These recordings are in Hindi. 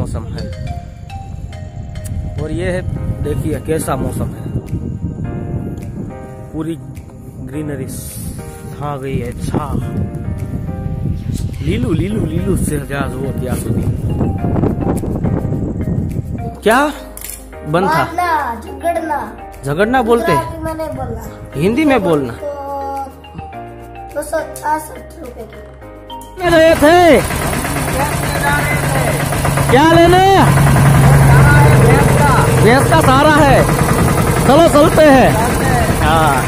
मौसम है। और ये है, देखिए कैसा मौसम है, पूरी ग्रीनरी छा गई है, छा लीलू लीलू लीलू से क्या सुधी क्या बंद था। झगड़ना बोलते हैं, मैंने बोला हिंदी में बोलना। तो 266 रुपए की रहे थे क्या लेने? भैंस का सहारा है, चलो चलते हैं। हाँ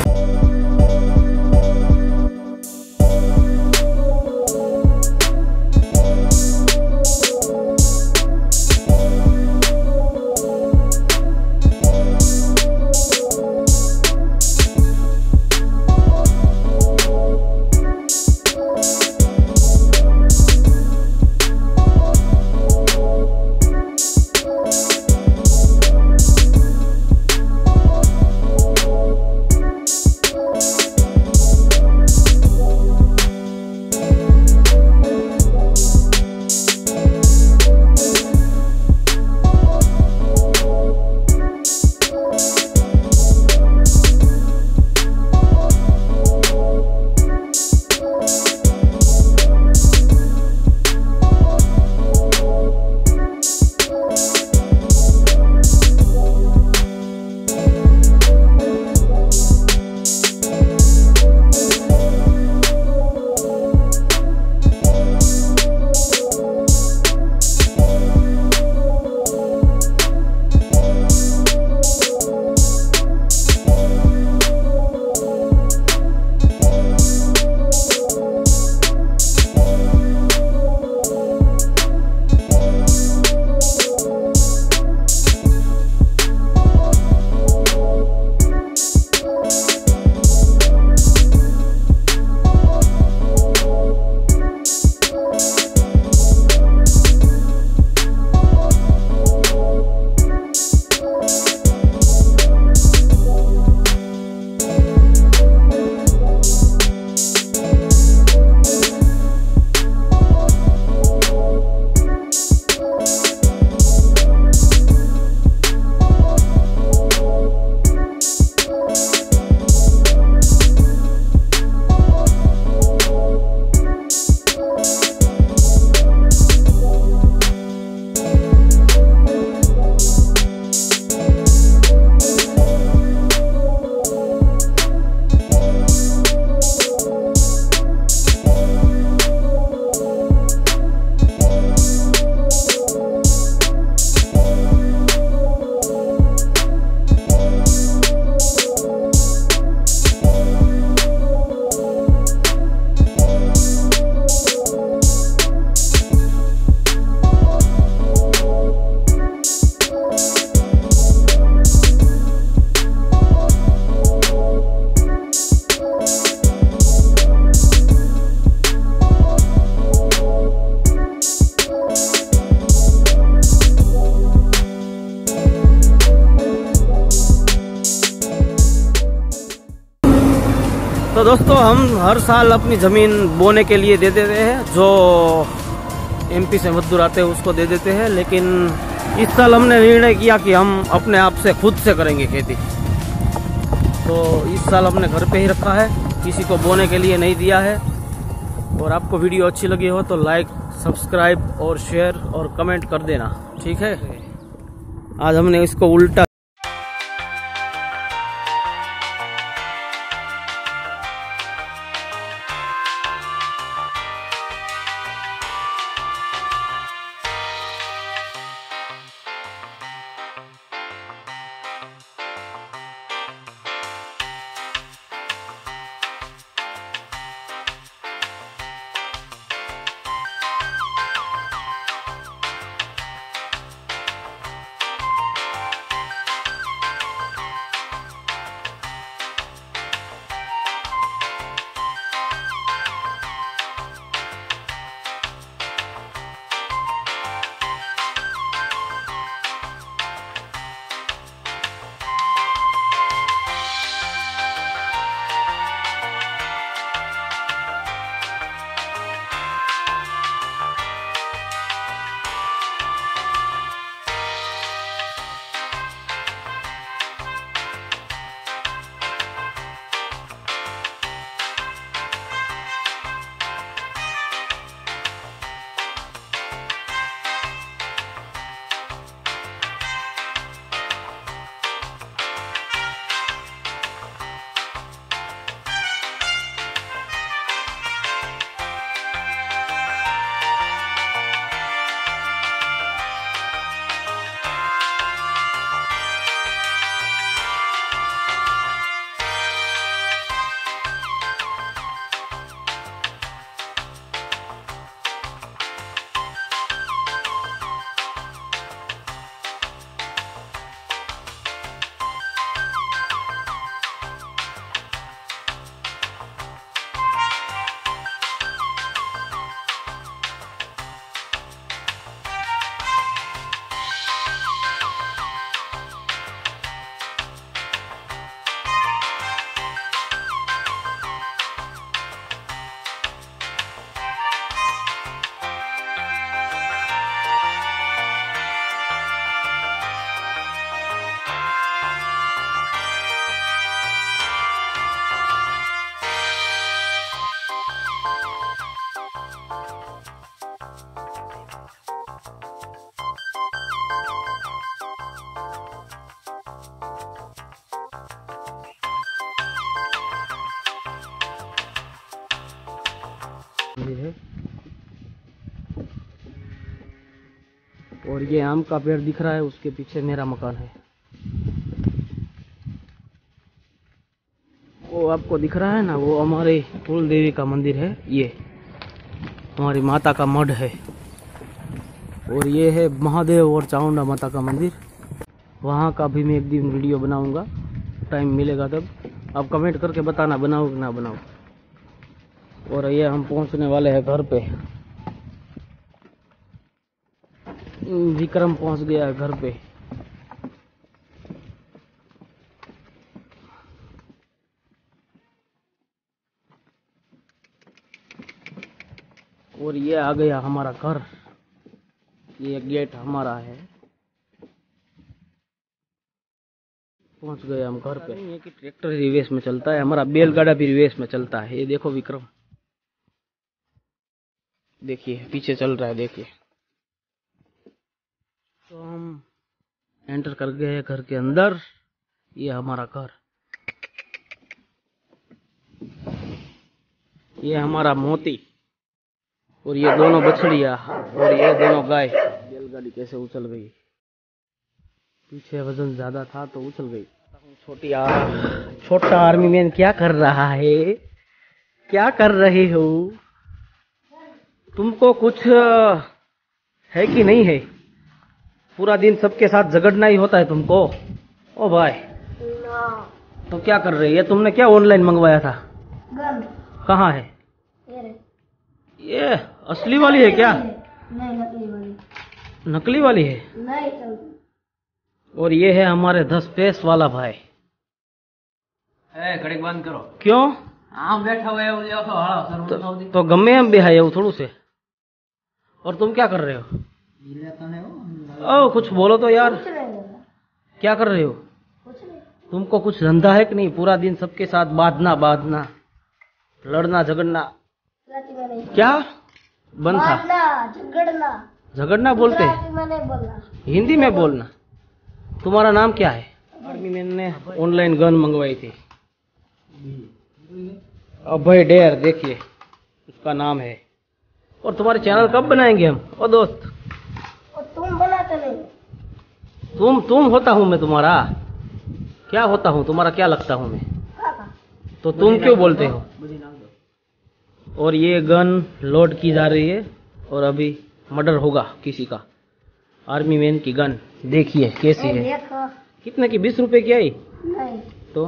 तो दोस्तों हम हर साल अपनी ज़मीन बोने के लिए दे देते हैं, जो एमपी से मजदूर आते हैं उसको दे देते हैं। लेकिन इस साल हमने निर्णय किया कि हम अपने आप से खुद से करेंगे खेती। तो इस साल हमने घर पे ही रखा है, किसी को बोने के लिए नहीं दिया है। और आपको वीडियो अच्छी लगी हो तो लाइक, सब्सक्राइब और शेयर और कमेंट कर देना, ठीक है। आज हमने इसको उल्टा और ये आम का पेड़ दिख रहा है, उसके पीछे मेरा मकान है। वो आपको दिख रहा है ना, वो हमारे कुल देवी का मंदिर है। ये हमारी माता का मठ है। और ये है महादेव और चामुंडा माता का मंदिर। वहाँ का भी मैं एक दिन वीडियो बनाऊंगा, टाइम मिलेगा तब। आप कमेंट करके बताना बनाओ कि ना बनाओ। और ये हम पहुँचने वाले हैं घर पे। विक्रम पहुँच गया है घर पे। और ये आ गया हमारा घर। ये गेट हमारा है। पहुंच गए हम घर पे। ये कि ट्रैक्टर रिवेस में चलता है, हमारा बैलगाड़ा भी रिवेस में चलता है। ये देखो विक्रम, देखिए पीछे चल रहा है, देखिए। तो हम एंटर कर गए घर के अंदर। ये हमारा घर। ये हमारा मोती और ये दोनों बछड़िया और ये दोनों गाय। बैलगाड़ी कैसे उछल गई, पीछे वजन ज्यादा था तो उछल गई। छोटा आर्मी मैन क्या कर रहा है? क्या कर रहे हो? तुमको कुछ है कि नहीं है? पूरा दिन सबके साथ झगड़ना ही होता है तुमको। ओ भाई तो क्या कर रही है? तुमने क्या ऑनलाइन मंगवाया था? गन। कहाँ है? ये असली वाली है क्या? नहीं, नकली वाली। नकली वाली है? नहीं चलती। और ये है हमारे 10 पैस वाला भाई। घड़ी बंद करो। क्यों? आम बैठा हुआ है तो गमे हम बिहाए हो थोड़ू से। और तुम क्या कर रहे हो? ओ कुछ बोलो तो यार। कुछ नहीं बोला। क्या कर रहे हो? कुछ नहीं। तुमको कुछ धंधा है कि नहीं? पूरा दिन सबके साथ बांधना लड़ना झगड़ना। गुजराती में नहीं। क्या बंद था? बांधना, झगड़ना बोलते हैं, गुजराती में नहीं बोलना। हिंदी में बोलना। तुम्हारा नाम क्या है? आर्मी मैन ने ऑनलाइन गन मंगवाई थी, अभय डेयर, देखिए उसका नाम है। और तुम्हारे चैनल कब बनाएंगे हम? ओ दोस्त, और तुम बनाते नहीं। तुम होता हूँ मैं तुम्हारा? क्या होता हूँ तुम्हारा? क्या लगता हूँ मैं? काका। तो तुम क्यों बोलते हो? और ये गन लोड की जा रही है और अभी मर्डर होगा किसी का। आर्मी मैन की गन देखिए कैसी है। देखो। कितने की? 20 रुपए की आई? नहीं तो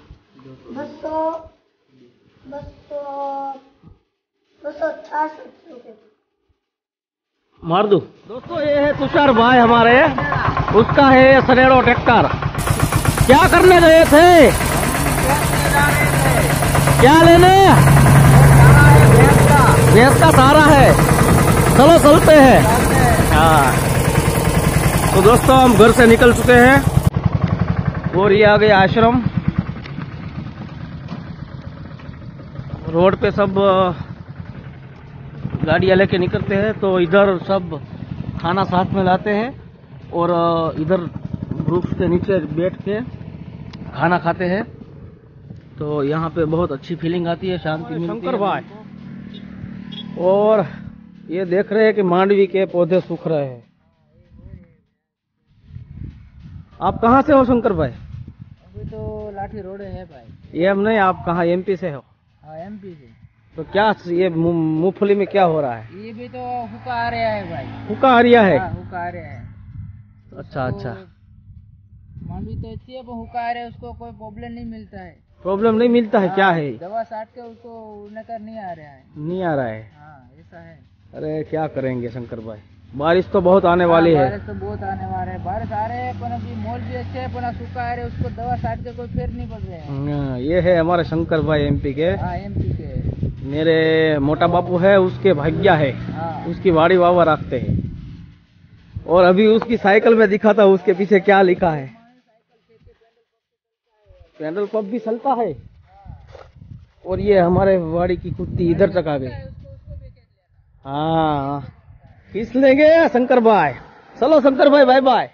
266 रुपए। मार दूं? दोस्तों ये है तुषार भाई हमारे, उसका है सनेड़ो ट्रैक्टर। क्या करने गए थे? क्या लेने? भैंस का सहारा है। चलो चलते हैं। हाँ तो दोस्तों हम घर से निकल चुके हैं और ये आ गया आश्रम। रोड पे सब गाड़ियाँ लेके निकलते हैं, तो इधर सब खाना साथ में लाते हैं और इधर वृक्ष के नीचे बैठ के खाना खाते हैं। तो यहाँ पे बहुत अच्छी फीलिंग आती है, शांति मिलती है। शंकर भाई, और ये देख रहे हैं कि मांडवी के पौधे सूख रहे हैं। आप कहाँ से हो शंकर भाई? अभी तो लाठी रोड है भाई। ये हम नहीं, आप कहाँ एमपी से हो? हाँ एमपी से। तो क्या ये मूंगफली में क्या हो रहा है? ये भी तो हुक्का आ रहा है भाई। हुक्का आ रहा है? हाँ, हुक्का आ रहा है। अच्छा अच्छा। मांडवी तो अच्छी है, पर हुक्का आ रहा है, उसको कोई प्रॉब्लम नहीं मिलता है। प्रॉब्लम नहीं मिलता है? क्या है? दवा साट के उसको नकर नहीं आ रहा है। नहीं आ रहा है? हाँ ऐसा है। अरे क्या करेंगे शंकर भाई, बारिश तो बहुत आने वाली है। बारिश तो बहुत आने वाले है। बारिश आ रहे हैं पर अभी मॉल भी अच्छे है, पर सूखा आ रहे हैं, उसको दवा साट के कोई फेर नहीं पड़ रहे हैं। ये है हमारे शंकर भाई एमपी के। हाँ एमपी के। मेरे मोटा बापू है, उसके भाग्या है। हाँ। उसकी वाड़ी वावा रखते हैं। और अभी उसकी साइकिल में दिखा था, उसके पीछे क्या लिखा है? पेट्रोल पंप भी चलता है। और ये हमारे वाड़ी की कुत्ती इधर तक आ गई। हाँ खींच लेंगे शंकर भाई। चलो शंकर भाई बाय बाय।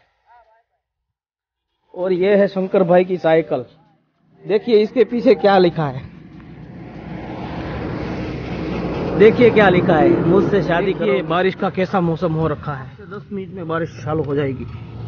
और ये है शंकर भाई की साइकिल, देखिए इसके पीछे क्या लिखा है। देखिए क्या लिखा है, मुझसे शादी करो। बारिश का कैसा मौसम हो रखा है। 10 मिनट में बारिश चालू हो जाएगी।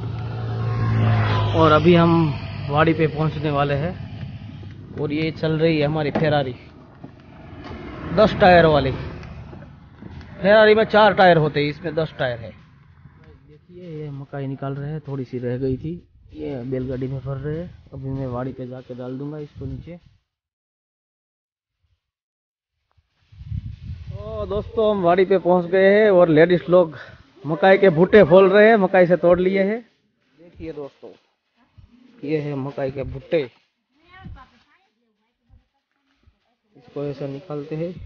और अभी हम वाड़ी पे पहुंचने वाले हैं और ये चल रही है हमारी फेरारी 10 टायर वाली। फेरारी में 4 टायर होते हैं, इसमें 10 टायर है। देखिए ये मकाई निकाल रहे हैं, थोड़ी सी रह गई थी, ये बैलगाड़ी में भर रहे हैं। अभी मैं वाड़ी पे जाके डाल दूंगा इसको नीचे। तो दोस्तों हम वाड़ी पे पहुंच गए हैं और लेडीज लोग मकाई के भुट्टे फोल रहे हैं, मकाई से तोड़ लिए हैं। देखिए दोस्तों ये है मकाई के भुट्टे, इसको ऐसा निकालते हैं।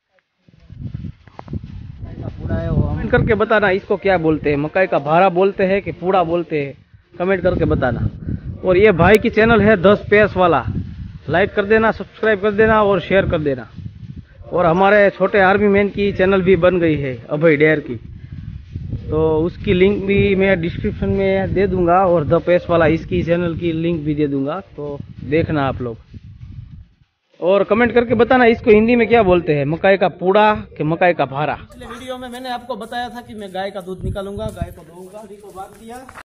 पूड़ा है वो, कमेंट करके बताना इसको क्या बोलते हैं, मकाई का भारा बोलते हैं कि पूड़ा बोलते हैं, कमेंट करके बताना। और ये भाई की चैनल है 10 पैस वाला, लाइक कर देना, सब्सक्राइब कर देना और शेयर कर देना। और हमारे छोटे आर्मी मैन की चैनल भी बन गई है अभय डेयर की, तो उसकी लिंक भी मैं डिस्क्रिप्शन में दे दूंगा और 10 पैस वाला इसकी चैनल की लिंक भी दे दूंगा, तो देखना आप लोग। और कमेंट करके बताना इसको हिंदी में क्या बोलते हैं, मकाई का पूड़ा कि मकाई का भारा। पिछले वीडियो में मैंने आपको बताया था कि मैं गाय का दूध निकालूंगा, गाय को दूंगा, को बांध दिया।